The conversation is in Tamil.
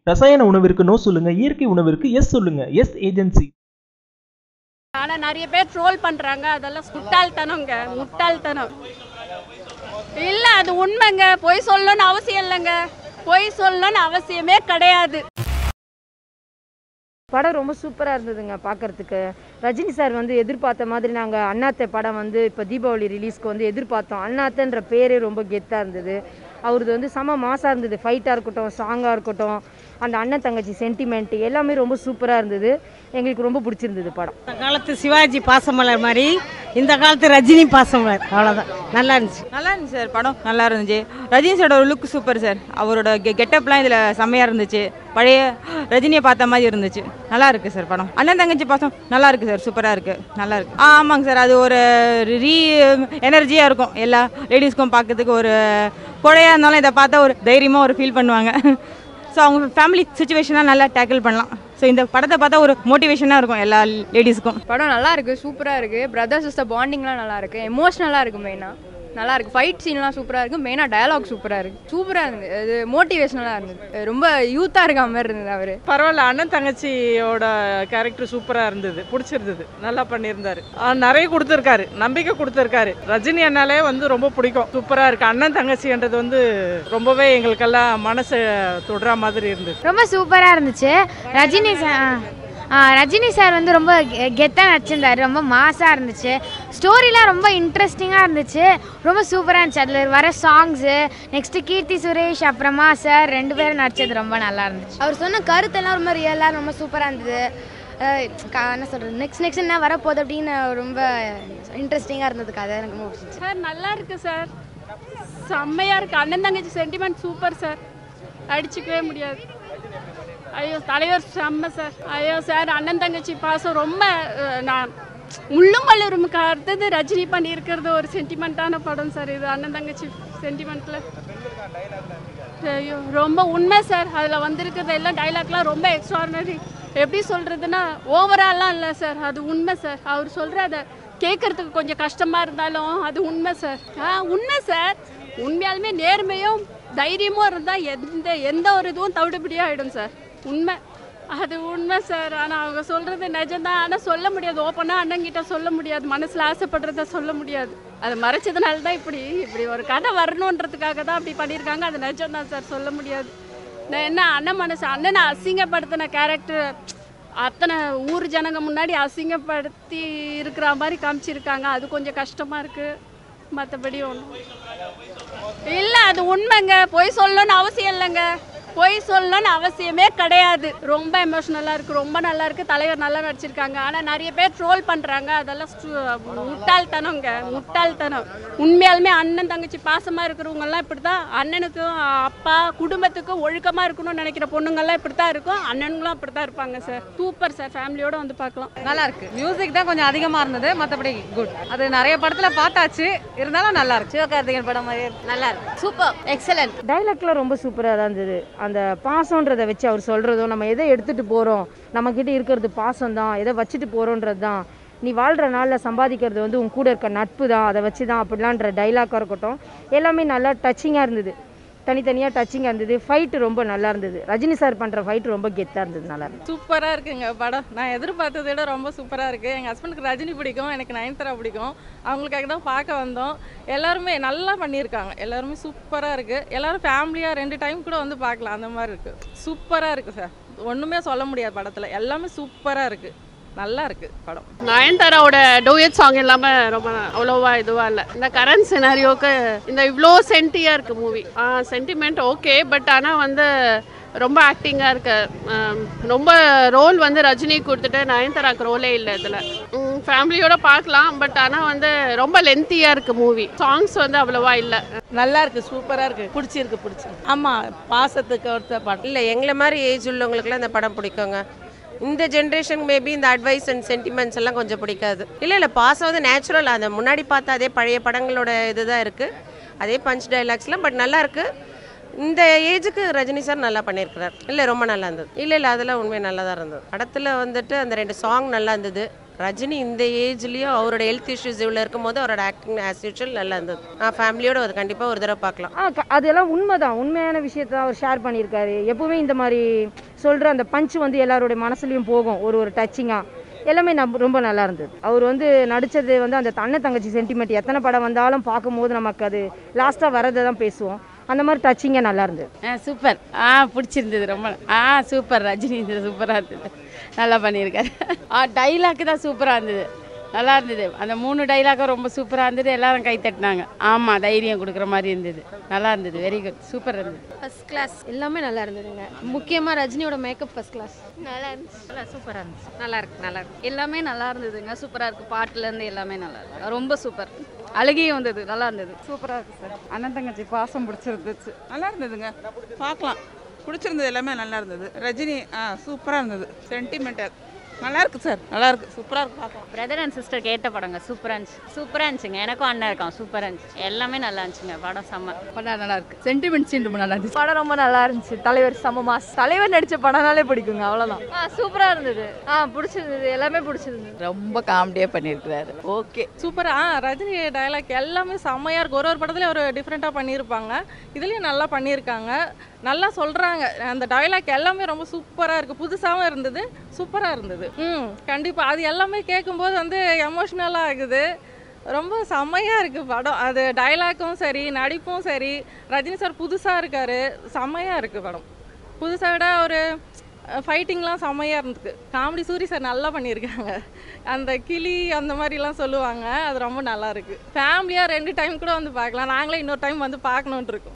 ரசாயன உணவிற்கு நோ சொல்லுங்க, இயற்கை உணவிற்கு எஸ் சொல்லுங்க. S agency. ஆனா நிறைய பேர் ட்ரோல் பண்றாங்க, அதெல்லாம் முட்டாள்தனம்ங்க, முட்டாள்தனம் இல்ல. அது உண்மைங்க, பொய் சொல்லணும்னு அவசியம் இல்லைங்க, பொய் சொல்லணும்னு அவசியமே கிடையாது. படம் ரொம்ப சூப்பராக இருந்ததுங்க பார்க்குறதுக்கு. ரஜினி சார் வந்து எதிர்பார்த்த மாதிரி நாங்கள் அண்ணாத்தை படம் வந்து இப்போ தீபாவளி ரிலீஸ்க்கு வந்து எதிர்பார்த்தோம். அண்ணாத்தன்ற பேரே ரொம்ப கெத்தாக இருந்தது. அவரது வந்து செம மாசாக இருந்தது. ஃபைட்டாக இருக்கட்டும், சாங்காக இருக்கட்டும், அந்த அண்ணன் தங்கச்சி சென்டிமெண்ட் எல்லாமே ரொம்ப சூப்பராக இருந்தது. எங்களுக்கு ரொம்ப பிடிச்சிருந்தது படம். இந்த காலத்து சிவாஜி பாசமலர் மாதிரி இந்த காலத்து ரஜினி பாசமலர், அவ்வளோதான். நல்லா இருந்துச்சு, நல்லா இருந்துச்சு சார். படம் நல்லா இருந்துச்சு. ரஜினி சாரோட லுக் சூப்பர் சார். அவரோட கெட்டப்லாம் இதில் செம்மையாக இருந்துச்சு. பழைய ரஜினியை பார்த்த மாதிரி இருந்துச்சு. நல்லா இருக்குது சார் படம். அண்ணன் தங்கச்சி பாசம் நல்லா இருக்குது சார், சூப்பராக இருக்குது, நல்லா இருக்குது. ஆமாங்க சார், அது ஒரு எனர்ஜியாக இருக்கும். எல்லா லேடிஸ்க்கும் பார்க்கறதுக்கு ஒரு குழையாக இருந்தாலும் இதை பார்த்தா ஒரு தைரியமாக ஒரு ஃபீல் பண்ணுவாங்க. ஸோ அவங்க ஃபேமிலி சுச்சுவேஷனாக நல்லா டேக்கிள் பண்ணலாம். ஸோ இந்த படத்தை பார்த்தா ஒரு மோட்டிவேஷனாக இருக்கும் எல்லா லேடிஸுக்கும். படம் நல்லா இருக்குது, சூப்பராக இருக்குது. பிரதர் சிஸ்டர் பாண்டிங்லாம் நல்லா இருக்குது, எமோஷ்னலாக இருக்குது. மெயினாக நல்லா இருக்குது. ஃபைட் சீன்லாம் சூப்பராக இருக்குது. மெயினாக டயலாக் சூப்பராக இருக்குது. சூப்பராக இருந்தது. அது மோட்டிவேஷனலாக இருந்தது. ரொம்ப யூத்தாக இருக்க மாதிரி இருந்தது அவர். பரவாயில்ல, அண்ணன் தங்கச்சியோட கேரக்டர் சூப்பராக இருந்தது, பிடிச்சிருந்தது, நல்லா பண்ணியிருந்தாரு. நிறைய கொடுத்துருக்காரு, நம்பிக்கை கொடுத்துருக்காரு. ரஜினி அண்ணாலே வந்து ரொம்ப பிடிக்கும், சூப்பராக இருக்குது. அண்ணன் தங்கச்சின்றது வந்து ரொம்பவே எங்களுக்கெல்லாம் மனசை தொடுற மாதிரி இருந்தது. ரொம்ப சூப்பராக இருந்துச்சு. ரஜினி சார் வந்து ரொம்ப கெத்தாக நடிச்சிருந்தார். ரொம்ப மாசாக இருந்துச்சு. ஸ்டோரிலாம் ரொம்ப இன்ட்ரெஸ்டிங்காக இருந்துச்சு. ரொம்ப சூப்பராக இருந்துச்சு. அதில் வர சாங்ஸு, நெக்ஸ்ட்டு கீர்த்தி சுரேஷ் அப்புறமா சார் 2 பேரும் நடிச்சது ரொம்ப நல்லா இருந்துச்சு. அவர் சொன்ன கருத்தெல்லாம் ரொம்ப ரியலாக ரொம்ப சூப்பராக இருந்தது. என்ன சொல்கிறது, நெக்ஸ்ட் என்ன வரப்போகுது அப்படின்னு ரொம்ப இன்ட்ரெஸ்டிங்காக இருந்தது. கதை எனக்கு ரொம்ப பிடிச்சிச்சு சார். நல்லா இருக்குது சார், செம்மையாக இருக்குது. அண்ணன் தங்கச்சி சென்டிமெண்ட் சூப்பர் சார், அடிச்சுக்கவே முடியாது. ஐயோ தலைவர் செம்ம சார். ஐயோ சார், அண்ணன் தங்கச்சி பாசம் ரொம்ப நான் உள்ளும் வளருமுக்கு அடுத்தது ரஜினி பண்ணியிருக்கிறது ஒரு சென்டிமெண்ட்டான படம் சார் இது. அண்ணன் தங்கச்சி சென்டிமெண்ட்டில் ஐயோ ரொம்ப உண்மை சார். அதில் வந்திருக்கிறது எல்லாம் டைலாக்லாம் ரொம்ப எக்ஸ்ட்ரானரி. எப்படி சொல்கிறதுனா ஓவராலாம் இல்லை சார், அது உண்மை சார். அவர் சொல்கிற அதை கேட்குறதுக்கு கொஞ்சம் கஷ்டமாக இருந்தாலும் அது உண்மை சார். உண்மை சார். உண்மையாலுமே நேர்மையும் தைரியமும் இருந்தால் எந்த ஒரு இதுவும் தவிடுபடியாக ஆகிடும் சார். உண்மை, அது உண்மை சார். ஆனால் அவங்க சொல்கிறது நிஜம்தான். ஆனால் சொல்ல முடியாது, ஓப்பனாக அண்ணங்கிட்ட சொல்ல முடியாது, மனசில் ஆசைப்படுறத சொல்ல முடியாது. அது மறைச்சதுனால தான் இப்படி ஒரு கதை வரணுன்றதுக்காக தான் அப்படி பண்ணியிருக்காங்க. அது நிஜம்தான் சார், சொல்ல முடியாது. நான் என்ன அண்ணனை அசிங்கப்படுத்தின கேரக்டர் அத்தனை ஊர் ஜனங்க முன்னாடி அசிங்கப்படுத்தி இருக்கிற மாதிரி காமிச்சிருக்காங்க. அது கொஞ்சம் கஷ்டமாக இருக்குது. மற்றபடி ஒன்றும் இல்லை, அது உண்மைங்க, பொய் சொல்லணும்னு அவசியம் இல்லைங்க, பொய் சொல்லணும்னு அவசியமே கிடையாது. ரொம்ப எமோஷ்னலாக இருக்குது, ரொம்ப நல்லா இருக்குது. தலைவர் நல்லா நடிச்சிருக்காங்க. ஆனால் நிறைய பேர் ட்ரோல் பண்ணுறாங்க, அதெல்லாம் முட்டாள்தனங்க, முட்டாள்தனம். உண்மையாலுமே அண்ணன் தங்கச்சி பாசமாக இருக்கிறவங்கெல்லாம் இப்படி தான். அண்ணனுக்கும் அப்பா குடும்பத்துக்கும் ஒழுக்கமாக இருக்கணும்னு நினைக்கிற பொண்ணுங்கள்லாம் இப்படி தான் இருக்கும். அண்ணனுங்களும் அப்படி தான் இருப்பாங்க சார். சூப்பர் சார், ஃபேமிலியோடு வந்து பார்க்கலாம். நல்லா இருக்குது. மியூசிக் தான் கொஞ்சம் அதிகமாக இருந்தது, மற்றபடி குட். அது நிறைய படத்தில் பார்த்தாச்சு, இருந்தாலும் நல்லா இருக்கு. சிவகார்த்திகேயன் படம் மாதிரி நல்லா இருக்கு. Super, excellent. டைலாக்லாம் ரொம்ப சூப்பராக தான் இருந்தது. அந்த பாசன்றதை வச்சு அவர் சொல்கிறதும், நம்ம எதை எடுத்துகிட்டு போகிறோம், நம்மக்கிட்ட இருக்கிறது பாசம் தான், எதை வச்சுட்டு போகிறோன்றது தான், நீ வாழ்கிற நாளில் சம்பாதிக்கிறது வந்து உன் கூட இருக்க நட்பு தான், அதை வச்சு தான் அப்படிலான்ற டைலாக்காக இருக்கட்டும், எல்லாமே நல்லா டச்சிங்காக இருந்தது. தனித்தனியாக டச்சிங்காக இருந்தது. ஃபைட்டு ரொம்ப நல்லா இருந்தது. ரஜினி சார் பண்ணுற ஃபைட்டு ரொம்ப கெத்தாக இருந்தது, நல்லா இருந்தது. சூப்பராக இருக்குங்க படம். நான் எதிர்பார்த்ததை விட ரொம்ப சூப்பராக இருக்குது. எங்கள் ஹஸ்பண்டுக்கு ரஜினி பிடிக்கும், எனக்கு நயன்தாரா பிடிக்கும். அவங்களுக்காக தான் பார்க்க வந்தோம். எல்லாருமே நல்லா பண்ணியிருக்காங்க, எல்லாருமே சூப்பராக இருக்குது. எல்லோரும் ஃபேமிலியாக 2 டைம் கூட வந்து பார்க்கலாம், அந்த மாதிரி இருக்குது. சூப்பராக இருக்குது சார், ஒன்றுமே சொல்ல முடியாது படத்தில். எல்லாமே சூப்பராக இருக்குது, நல்லா இருக்குது படம். நயன்தாராவோட டூயட் சாங் இல்லாமல் ரொம்ப அவ்வளோவா இதுவாக இல்லை. இந்த கரண்ட் சினாரியோக்கு இந்த இவ்வளோ சென்டியாக இருக்குது மூவி. சென்டிமெண்ட் ஓகே, பட் ஆனால் வந்து ரொம்ப ஆக்டிங்காக இருக்கு. ரொம்ப ரோல் வந்து ரஜினி கொடுத்துட்டு நயன்தாராக்கு ரோலே இல்லை இதில். ஃபேமிலியோட பார்க்கலாம், பட் ஆனால் வந்து ரொம்ப லென்த்தியாக இருக்குது மூவி. சாங்ஸ் வந்து அவ்வளோவா இல்லை. நல்லா இருக்குது, சூப்பராக இருக்குது, பிடிச்சிருக்கு. ஆமாம், பாசத்துக்கு ஒருத்த படம் இல்லை. எங்களை மாதிரி ஏஜ் உள்ளவங்களுக்குலாம் இந்த படம் பிடிக்குங்க. இந்த ஜென்ரேஷன் மேபி இந்த அட்வைஸ் அண்ட் சென்டிமெண்ட்ஸ் எல்லாம் கொஞ்சம் பிடிக்காது. இல்லை பாசம் வந்து நேச்சுரல். அந்த முன்னாடி பார்த்தா அதே பழைய படங்களோட இதுதான் இருக்குது, அதே பஞ்ச் டைலாக்ஸ்லாம். பட் நல்லா இருக்குது. இந்த ஏஜுக்கு ரஜினி சார் நல்லா பண்ணியிருக்கிறார். இல்லை ரொம்ப நல்லா இருந்தது. இல்லை அதெல்லாம் உண்மையாக நல்லா தான் இருந்தது. படத்தில் வந்துட்டு அந்த 2 சாங் நல்லா இருந்தது. ரஜினி இந்த ஏஜ்லேயும் அவரோட ஹெல்த் இஷ்யூஸ் இவ்வளோ இருக்கும்போது அவரோட ஆக்டிங் ஆஸ் யூஷுவல் நல்லா இருந்தது. ஃபேமிலியோட அது கண்டிப்பாக ஒரு தடவை பார்க்கலாம். அதெல்லாம் உண்மைதான், உண்மையான விஷயத்த அவர் ஷேர் பண்ணியிருக்காரு. எப்பவுமே இந்த மாதிரி சொல்கிற அந்த பஞ்ச் வந்து எல்லாருடைய மனசுலையும் போகும், ஒரு டச்சிங்காக எல்லாமே ரொம்ப நல்லா இருந்தது. அவர் வந்து நடித்தது வந்து அந்த அண்ணன் தங்கச்சி சென்டிமெண்ட் எத்தனை படம் வந்தாலும் பார்க்கும்போது நமக்கு அது லாஸ்ட்டாக வரதை தான் பேசுவோம். அந்த மாதிரி டச்சிங்காக நல்லா இருந்தது. சூப்பர். பிடிச்சிருந்தது ரொம்ப. சூப்பர். ரஜினி சூப்பராக இருந்தது, நல்லா பண்ணியிருக்காரு. டைலாக்கு தான் சூப்பராக இருந்தது, நல்லா இருந்தது. அந்த 3 டைலாக்கும் ரொம்ப சூப்பராக இருந்தது, எல்லாரும் கை தட்டினாங்க. ஆமாம், தைரியம் கொடுக்குற மாதிரி இருந்தது, நல்லா இருந்தது. வெரி குட், சூப்பர் இருந்தது. First class. எல்லாமே நல்லா இருந்ததுங்க. முக்கியமாக ரஜினியோட மேக்கப் ஃபர்ஸ்ட் கிளாஸ். நல்லா இருந்துச்சு. நல்லா சூப்பராக இருந்துச்சு. நல்லா இருக்கு. எல்லாமே நல்லா இருந்ததுங்க. சூப்பராக இருக்குது. பாட்டுலேருந்து எல்லாமே நல்லா இருக்கு. ரொம்ப சூப்பர். அழகியும் வந்தது, நல்லா இருந்தது. சூப்பராக இருக்குது சார். அண்ணன் தங்கச்சி பாசம் பிடிச்சிருந்துச்சு, நல்லா இருந்ததுங்க. பார்க்கலாம், பிடிச்சிருந்தது, எல்லாமே நல்லா இருந்தது. ரஜினி சூப்பராக இருந்தது. சென்டிமெண்டல் நல்லா இருக்கு சார், நல்லா இருக்கு, சூப்பராக இருக்கு. பார்க்கலாம். பிரதர் அண்ட் சிஸ்டர் கேட்ட படங்க சூப்பராக இருந்துச்சுங்க. எனக்கும் அண்ணன் இருக்கான், சூப்பராக இருந்துச்சு. எல்லாமே நல்லா இருந்துச்சுங்க. படம் செம்ம. படம் நல்லா இருக்கு. சென்டிமெண்ட் சீன் ரொம்ப நல்லா இருந்துச்சு. படம் ரொம்ப நல்லா இருந்துச்சு. தலைவர் செம்ம மாஸ். தலைவர் நடித்த படம்னாலே பிடிக்குங்க, அவ்வளோதான். சூப்பராக இருந்தது. பிடிச்சிருந்தது, எல்லாமே பிடிச்சிருந்தது. ரொம்ப காமெடியாக பண்ணியிருக்கிறாரு. ஓகே, சூப்பராக. ரஜினி டைலாக் எல்லாமே செம்மையாக இருக்குது. ஒரு படத்துலேயும் ஒரு டிஃப்ரெண்ட்டாக பண்ணியிருப்பாங்க, இதுலேயும் நல்லா பண்ணியிருக்காங்க, நல்லா சொல்கிறாங்க. அந்த டைலாக் எல்லாமே ரொம்ப சூப்பராக இருக்குது, புதுசாகவும் இருந்தது, சூப்பராக இருந்தது. கண்டிப்பாக அது எல்லாமே கேட்கும்போது வந்து எமோஷ்னலாக ஆகுது. ரொம்ப செம்மையாக இருக்குது படம். அது டைலாக்கும் சரி, நடிப்பும் சரி. ரஜினி சார் புதுசாக இருக்கார், செம்மையாக இருக்குது படம். புதுசாக விட ஒரு ஃபைட்டிங்லாம் செம்மையாக இருந்தது. காமெடி சூரி சார் நல்லா பண்ணியிருக்காங்க. அந்த கிளி அந்த மாதிரிலாம் சொல்லுவாங்க, அது ரொம்ப நல்லா இருக்குது. ஃபேமிலியாக 2 டைம் கூட வந்து பார்க்கலாம். நாங்களே இன்னொரு டைம் வந்து பார்க்கணுன்ட்டு இருக்கோம்.